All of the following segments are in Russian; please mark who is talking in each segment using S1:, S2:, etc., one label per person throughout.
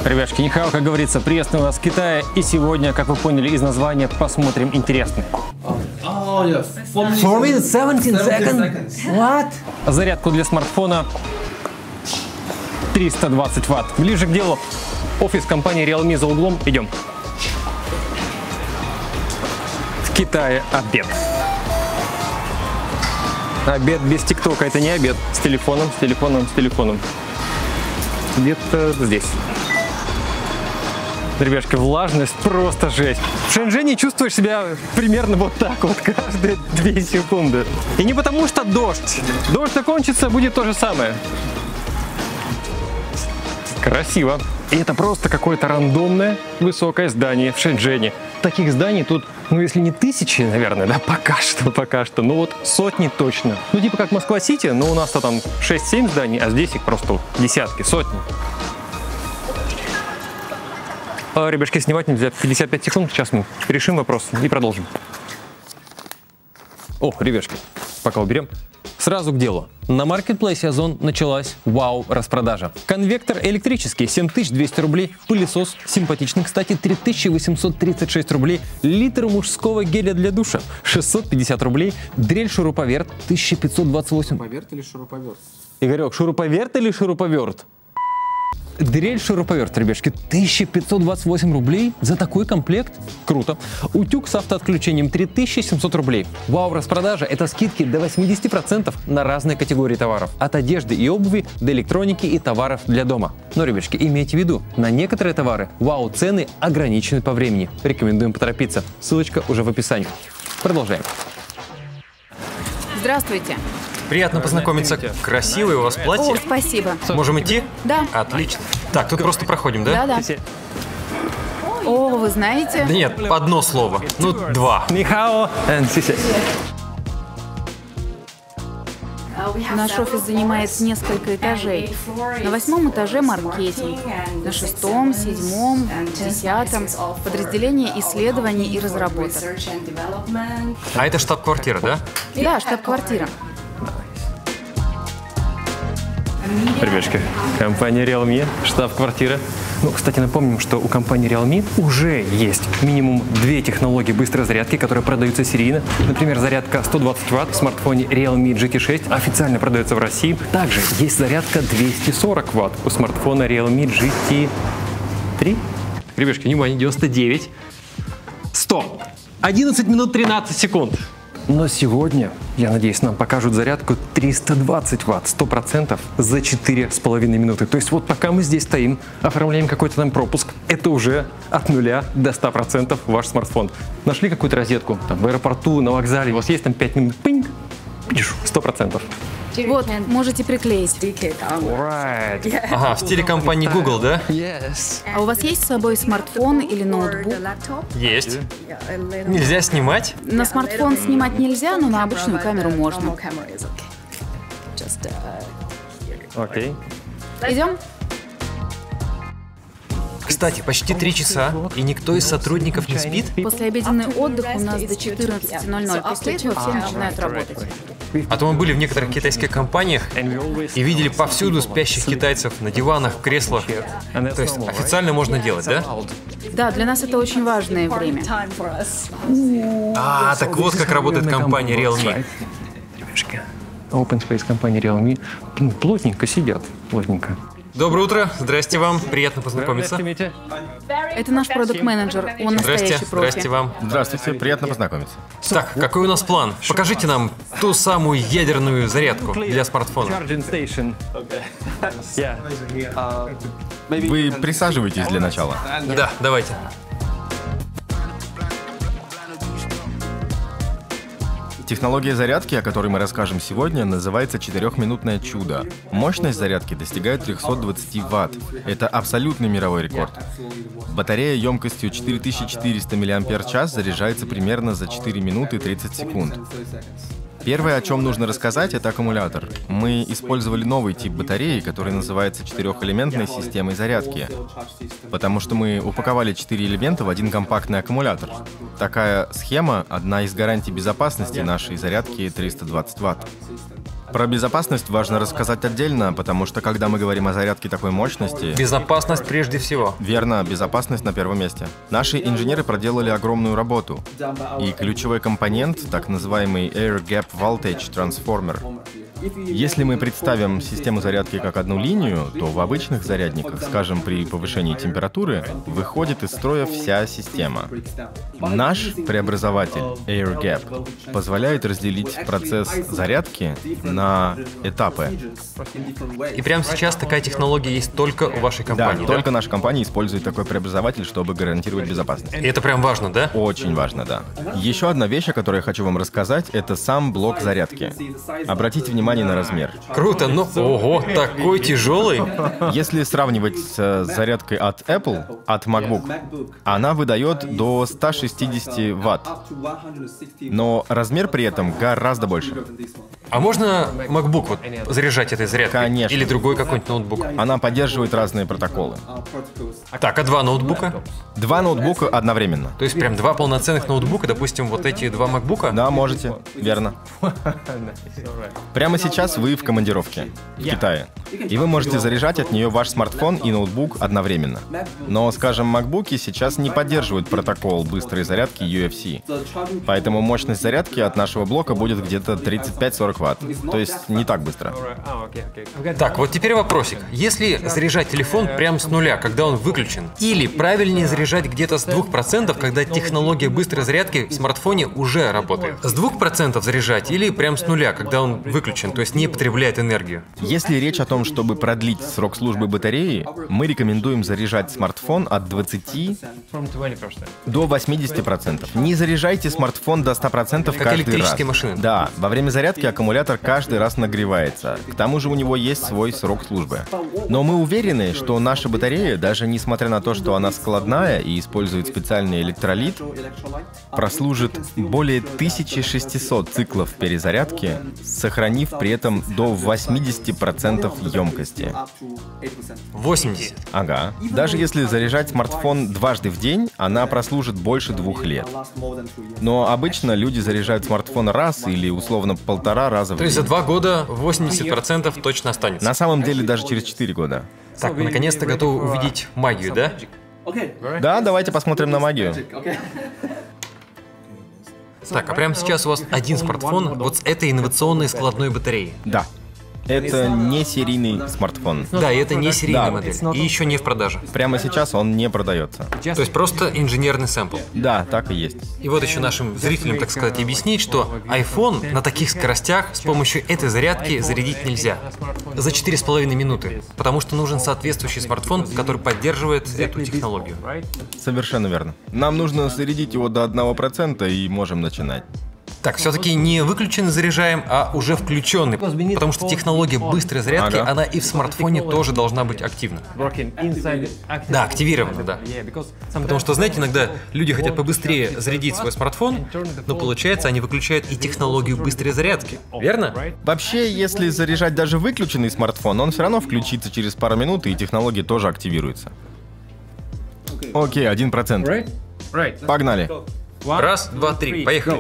S1: Ребятушки, нихао, как говорится, приветствую вас в Китае. И сегодня, как вы поняли из названия, посмотрим интересное.
S2: 4 minutes 17 seconds. What?
S1: Зарядку для смартфона 320 ватт. Ближе к делу. Офис компании Realme за углом. Идем. В Китае обед. Обед без ТикТока — это не обед. С телефоном. Где-то здесь. Ребяшки, влажность просто жесть. В Шэньчжэне чувствуешь себя примерно вот так вот каждые 2 секунды. И не потому что дождь. Дождь закончится, будет то же самое. Красиво. И это просто какое-то рандомное высокое здание в Шэньчжэне. Таких зданий тут, ну если не тысячи, наверное, да, пока что, ну вот сотни точно. Ну типа как Москва-Сити, но у нас-то там 6-7 зданий, а здесь их просто десятки, сотни. Ребятки, снимать нельзя. 55 секунд, сейчас мы решим вопрос и продолжим. О, ребятки, пока уберем. Сразу к делу. На маркетплейсе Озон началась вау-распродажа. Конвектор электрический 7200 рублей, пылесос симпатичный, кстати, 3836 рублей, литр мужского геля для душа 650 рублей, дрель-шуруповерт 1528.
S2: Шуруповерт или шуруповерт?
S1: Игорек, шуруповерт или шуруповерт? Дрель-шуруповерт, ребятки, 1528 рублей за такой комплект? Круто. Утюг с автоотключением 3700 рублей. Вау, распродажа — это скидки до 80% на разные категории товаров. От одежды и обуви до электроники и товаров для дома. Но, ребятки, имейте в виду, на некоторые товары вау цены ограничены по времени. Рекомендуем поторопиться. Ссылочка уже в описании. Продолжаем.
S3: Здравствуйте.
S4: Приятно познакомиться. Красивое у вас платье.
S3: О, спасибо.
S4: Можем идти?
S3: Да.
S4: Отлично. Так, тут просто проходим, да?
S3: Да. О, вы знаете?
S4: Да нет, одно слово. Ну, два.
S1: Нихао.
S3: Наш офис занимает несколько этажей. На 8-м этаже маркетинг, на 6-м, 7-м, 10-м подразделение исследований и разработок.
S4: А это штаб-квартира, да?
S3: Да, штаб-квартира.
S1: Ребятки, компания Realme, штаб-квартира. Ну, кстати, напомним, что у компании Realme уже есть минимум 2 технологии быстрой зарядки, которые продаются серийно. Например, зарядка 120 Вт в смартфоне Realme GT6 официально продается в России. Также есть зарядка 240 Вт у смартфона Realme GT3. Ребятки, внимание, 99, 100, 11 минут 13 секунд. Но сегодня, я надеюсь, нам покажут зарядку 320 Вт, 100% за 4,5 минуты. То есть вот пока мы здесь стоим, оформляем какой-то там пропуск, это уже от 0 до 100% ваш смартфон. Нашли какую-то розетку там, в аэропорту, на вокзале, у вас есть там 5 минут, пинг, 100%.
S3: Вот, можете приклеить.
S1: Right.
S4: Ага, в стиле компании Google, да?
S1: Yes.
S3: А у вас есть с собой смартфон или ноутбук?
S4: Есть. Нельзя снимать?
S3: На смартфон снимать нельзя, но на обычную камеру можно.
S1: Окей.
S3: Идем?
S4: Кстати, почти 3 часа, и никто из сотрудников не спит?
S3: Послеобеденный отдых у нас до 14:00. После этого все начинают работать.
S4: А то мы были в некоторых китайских компаниях и видели повсюду спящих китайцев на диванах, в креслах. То есть официально можно делать, да?
S3: Да, для нас это очень важное время.
S4: А, так вот как работает компания Realme.
S1: Open Space компания Realme. Плотненько сидят, плотненько.
S4: Доброе утро, здрасте вам, приятно познакомиться.
S3: Это наш продакт-менеджер, он настоящий
S4: Здрасте,
S3: профи.
S4: здрасте вам.
S5: Здравствуйте, приятно познакомиться.
S4: Так, какой у нас план? Покажите нам ту самую ядерную зарядку для смартфона.
S5: Вы присаживайтесь для начала.
S4: Да, давайте.
S5: Технология зарядки, о которой мы расскажем сегодня, называется 4-минутное чудо. Мощность зарядки достигает 320 Вт. Это абсолютный мировой рекорд. Батарея емкостью 4400 мАч заряжается примерно за 4 минуты 30 секунд. Первое, о чем нужно рассказать, это аккумулятор. Мы использовали новый тип батареи, который называется 4-элементной системой зарядки, потому что мы упаковали 4 элемента в один компактный аккумулятор. Такая схема — одна из гарантий безопасности нашей зарядки 320 Вт. Про безопасность важно рассказать отдельно, потому что когда мы говорим о зарядке такой мощности...
S4: Безопасность прежде всего.
S5: Верно, безопасность на первом месте. Наши инженеры проделали огромную работу. И ключевой компонент, так называемый Air Gap Voltage Transformer. Если мы представим систему зарядки как одну линию, то в обычных зарядниках, скажем, при повышении температуры, выходит из строя вся система. Наш преобразователь Air Gap позволяет разделить процесс зарядки на этапы.
S4: И прямо сейчас такая технология есть только у вашей компании,
S5: Да, только наша компания использует такой преобразователь, чтобы гарантировать безопасность.
S4: И это прям важно, да?
S5: Очень важно, да. Еще одна вещь, о которой я хочу вам рассказать, это сам блок зарядки. Обратите внимание на размер.
S4: Круто, но ого, такой тяжелый.
S5: Если сравнивать с зарядкой от Apple, от MacBook, она выдает до 160 Вт. Но размер при этом гораздо больше.
S4: А можно MacBook вот заряжать этой зарядкой?
S5: Конечно.
S4: Или другой какой-нибудь ноутбук?
S5: Она поддерживает разные протоколы.
S4: Так, а два ноутбука?
S5: Два ноутбука одновременно.
S4: То есть прям два полноценных ноутбука, допустим, вот эти два MacBook'а?
S5: Да, можете. Верно. Прямо сейчас вы в командировке в Китае. И вы можете заряжать от нее ваш смартфон и ноутбук одновременно. Но, скажем, MacBook'и сейчас не поддерживают протокол быстрой зарядки UFC. Поэтому мощность зарядки от нашего блока будет где-то 35-40 Вт. То есть не так быстро.
S4: Так, вот теперь вопросик. Если заряжать телефон прямо с нуля, когда он выключен, или правильнее заряжать где-то с 2%, когда технология быстрой зарядки в смартфоне уже работает? С 2% заряжать или прямо с нуля, когда он выключен, то есть не потребляет энергию?
S5: Если речь о том, чтобы продлить срок службы батареи, мы рекомендуем заряжать смартфон от 20 до 80%. Не заряжайте смартфон до 100%
S4: Как
S5: каждый
S4: электрические
S5: раз.
S4: машины.
S5: Да, во время зарядки аккумулятор каждый раз нагревается. К тому же у него есть свой срок службы. Но мы уверены, что наша батарея, даже несмотря на то, что она складная и использует специальный электролит, прослужит более 1600 циклов перезарядки, сохранив при этом до 80% емкости.
S4: 80.
S5: Ага. Даже если заряжать смартфон дважды в день, она прослужит больше 2 лет. Но обычно люди заряжают смартфон раз или условно 1,5 раза в
S4: То есть
S5: день.
S4: за 2 года 80% точно останется.
S5: На самом деле даже через 4 года.
S4: Так, мы наконец-то готовы увидеть магию, да?
S5: Да, давайте посмотрим на магию.
S4: Так, а прямо сейчас у вас один смартфон вот с этой инновационной складной батареей.
S5: Да. Это не серийный смартфон.
S4: Да, и это не серийная
S5: Да.
S4: модель. И еще не в продаже.
S5: Прямо сейчас он не продается.
S4: То есть просто инженерный сэмпл.
S5: Да, так и есть.
S4: И вот еще нашим зрителям, так сказать, объяснить, что iPhone на таких скоростях с помощью этой зарядки зарядить нельзя. За 4,5 минуты. Потому что нужен соответствующий смартфон, который поддерживает эту технологию.
S5: Совершенно верно. Нам нужно зарядить его до 1% и можем начинать.
S4: Так, все-таки не выключенный заряжаем, а уже включенный. Потому что технология быстрой зарядки,
S5: Ага.
S4: она и в смартфоне тоже должна быть активна. Да, активирована, да. Потому что, знаете, иногда люди хотят побыстрее зарядить свой смартфон, но получается, они выключают и технологию быстрой зарядки. Верно?
S5: Вообще, если заряжать даже выключенный смартфон, он все равно включится через пару минут, и технология тоже активируется. Окей, 1%. Погнали.
S4: Раз, два, три, поехали.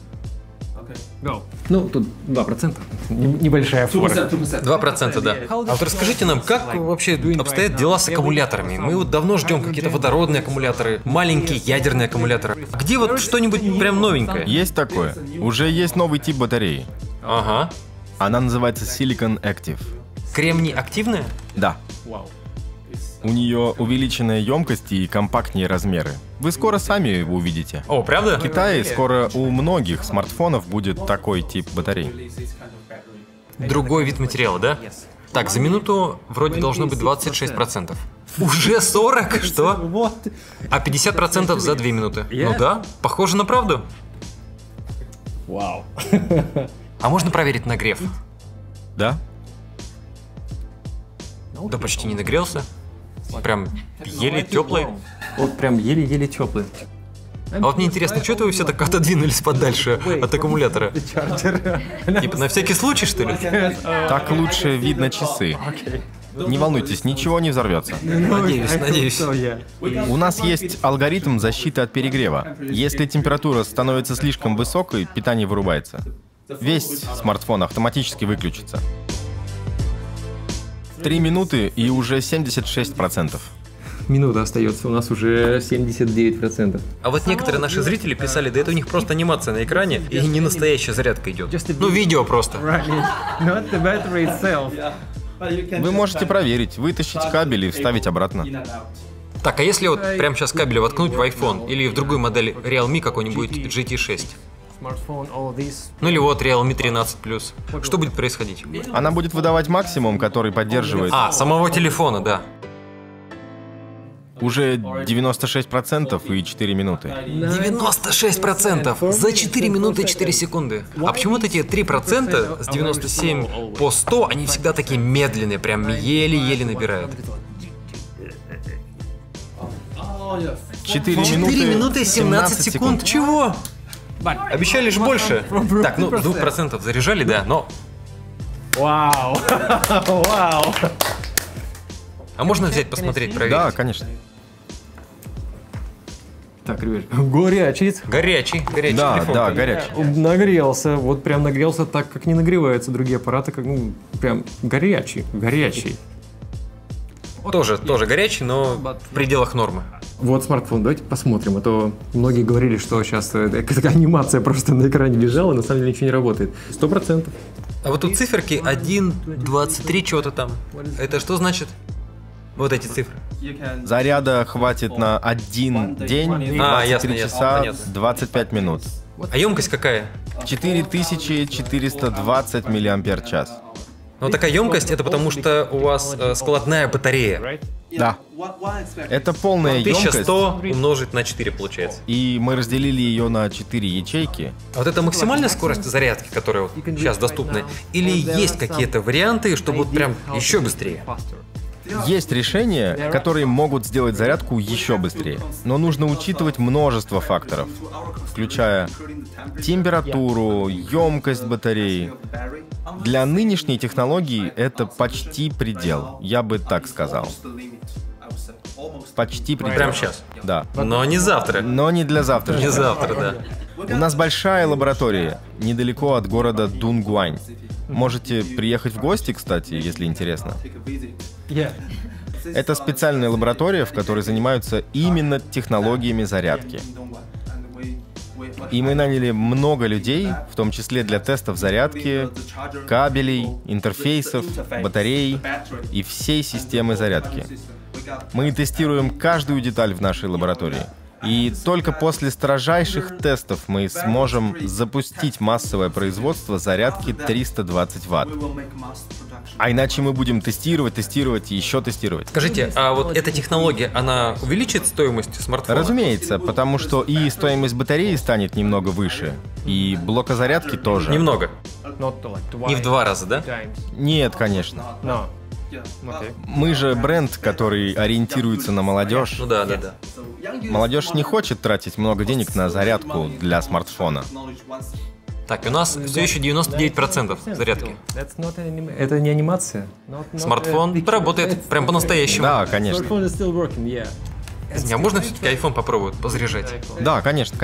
S1: Ну, тут 2%. Небольшая фора.
S4: 2%, да. А вот расскажите нам, как вообще обстоят дела с аккумуляторами? Мы вот давно ждем какие-то водородные аккумуляторы, маленькие ядерные аккумуляторы. Где вот что-нибудь прям новенькое?
S5: Есть такое. Уже есть новый тип батареи.
S4: Ага.
S5: Она называется Silicon Active.
S4: Кремний активная?
S5: Да. У нее увеличенная емкость и компактнее размеры. Вы скоро сами его увидите.
S4: О, правда?
S5: В Китае скоро у многих смартфонов будет такой тип батарей.
S4: Другой вид материала, да? Так, за минуту вроде должно быть 26%. Уже 40? Что? А 50% за 2 минуты. Ну да, похоже на правду.
S1: Вау.
S4: А можно проверить нагрев?
S5: Да?
S4: Да почти не нагрелся. Прям еле теплый.
S1: Вот прям еле-еле теплый.
S4: А вот мне интересно, что это вы все так отодвинулись подальше от аккумулятора? Типа на всякий случай, что ли?
S5: Так лучше видно часы. Не волнуйтесь, ничего не взорвется.
S4: Надеюсь, надеюсь.
S5: У нас есть алгоритм защиты от перегрева. Если температура становится слишком высокой, питание вырубается. Весь смартфон автоматически выключится. 3 минуты и уже 76%.
S1: Минута остается, у нас уже 79%.
S4: А вот некоторые наши зрители писали, да это у них просто анимация на экране, и не настоящая зарядка идет. Ну, видео просто.
S5: Вы можете проверить, вытащить кабель и вставить обратно.
S4: Так, а если вот прямо сейчас кабель воткнуть в iPhone или в другую модель Realme какой-нибудь GT6? Ну или вот Realme 13 Plus. Что будет происходить?
S5: Она будет выдавать максимум, который поддерживает
S4: Самого телефона, да.
S5: уже 96% и 4 минуты.
S4: 96% за 4 минуты и 4 секунды. А почему вот эти 3% с 97 по 100, они всегда такие медленные, прям еле-еле набирают?
S5: 4
S4: минуты и 17 секунд. Чего? Обещали же больше. Так, ну 2% заряжали, да, но...
S1: Вау! Вау!
S4: А можно взять, посмотреть, проверить?
S5: Да, конечно.
S1: Так, ребят, горячий.
S4: Горячий
S5: Да,
S4: телефон.
S5: да, горячий.
S1: Нагрелся, вот прям нагрелся так, как не нагреваются другие аппараты, как, ну, прям горячий.
S4: Тоже горячий, но в пределах нормы.
S1: Вот смартфон, давайте посмотрим, а то многие говорили, что сейчас такая анимация просто на экране бежала, на самом деле ничего не работает. 100%.
S4: А вот тут циферки 1, 23, чего-то там. Это что значит? Вот эти цифры.
S5: Заряда хватит на 1 день, 23 часа,
S4: понятно.
S5: 25 минут.
S4: А емкость какая?
S5: 4420 мАч.
S4: Ну такая емкость, это потому что у вас складная батарея.
S5: Да. Это полная емкость,
S4: 1100 умножить на 4 получается.
S5: и мы разделили ее на 4 ячейки.
S4: А вот это максимальная скорость зарядки, которая вот сейчас доступна? Или есть какие-то варианты, чтобы вот прям еще быстрее?
S5: Есть решения, которые могут сделать зарядку еще быстрее, но нужно учитывать множество факторов, включая температуру, емкость батареи. Для нынешней технологии это почти предел, я бы так сказал. Почти предел.
S4: Прямо сейчас?
S5: Да.
S4: Но не завтра.
S5: Но не для завтра.
S4: Не завтра, да.
S5: У нас большая лаборатория, недалеко от города Дунгуань. Можете приехать в гости, кстати, если интересно. Это специальная лаборатория, в которой занимаются именно технологиями зарядки. И мы наняли много людей, в том числе для тестов зарядки, кабелей, интерфейсов, батарей и всей системы зарядки. Мы тестируем каждую деталь в нашей лаборатории. И только после строжайших тестов мы сможем запустить массовое производство зарядки 320 Вт. А иначе мы будем тестировать и еще тестировать.
S4: Скажите, а вот эта технология, она увеличит стоимость смартфона?
S5: Разумеется, потому что и стоимость батареи станет немного выше, и блока зарядки тоже.
S4: Немного. Не в 2 раза, да?
S5: Нет, конечно. Мы же бренд, который ориентируется на молодежь.
S4: Ну да.
S5: Молодежь не хочет тратить много денег на зарядку для смартфона.
S4: Так, и у нас все еще 99% зарядки.
S1: Это не анимация.
S4: Смартфон работает прям по-настоящему.
S5: Да, конечно.
S4: Извини, а можно все-таки iPhone попробовать позаряжать?
S5: Да, конечно.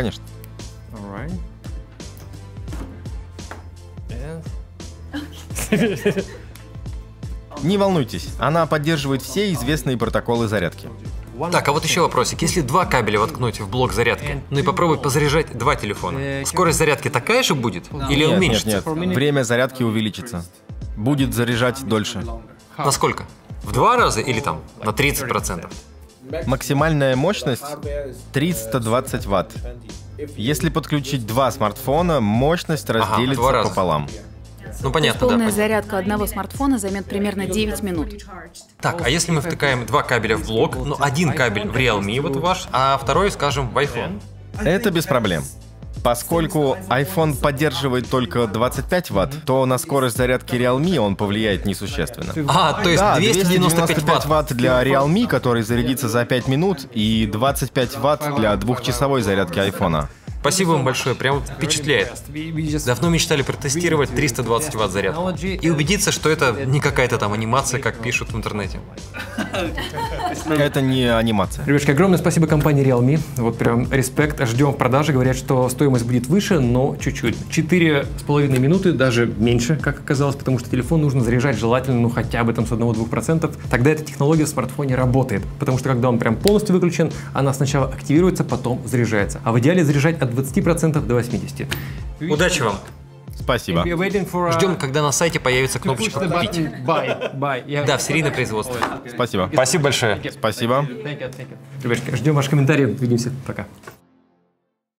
S5: Не волнуйтесь, она поддерживает все известные протоколы зарядки.
S4: Так, а вот еще вопросик. Если 2 кабеля воткнуть в блок зарядки, ну и попробовать позаряжать 2 телефона, скорость зарядки такая же будет? Или уменьшится?
S5: Нет. Время зарядки увеличится. Будет заряжать дольше.
S4: На сколько? В 2 раза или там на 30%?
S5: Максимальная мощность 320 Вт. Если подключить 2 смартфона, мощность разделится
S4: 2 раза.
S5: пополам.
S4: Ну понятно, да.
S3: Полная
S4: Понятно.
S3: зарядка одного смартфона займет примерно 9 минут.
S4: Так, а если мы втыкаем 2 кабеля в блок, ну один кабель в Realme, вот ваш, а второй, скажем, в iPhone?
S5: Это без проблем. Поскольку iPhone поддерживает только 25 Вт, то на скорость зарядки Realme он повлияет несущественно.
S4: А, то есть
S5: Да,
S4: 295
S5: Вт для Realme, который зарядится за 5 минут, и 25 Вт для двухчасовой зарядки iPhone.
S4: Спасибо вам большое, прям впечатляет. Давно мечтали протестировать 320 Вт зарядку и убедиться, что это не какая-то там анимация, как пишут в интернете.
S5: Это не анимация.
S1: Ребятки, огромное спасибо компании Realme. Вот прям респект. Ждем в продаже. Говорят, что стоимость будет выше, но чуть-чуть. 4,5 минуты, даже меньше, как оказалось, потому что телефон нужно заряжать желательно, ну хотя бы там с 1-2%. Тогда эта технология в смартфоне работает. Потому что когда он прям полностью выключен, она сначала активируется, потом заряжается. А в идеале заряжать от 20% до 80%.
S4: Удачи вам!
S5: Спасибо.
S4: Ждем, когда на сайте появится кнопочка «Купить». Да, в серийное производство.
S5: Спасибо.
S4: Спасибо большое.
S5: Спасибо.
S1: Ребятки, ждем ваши комментарии. Увидимся. Пока.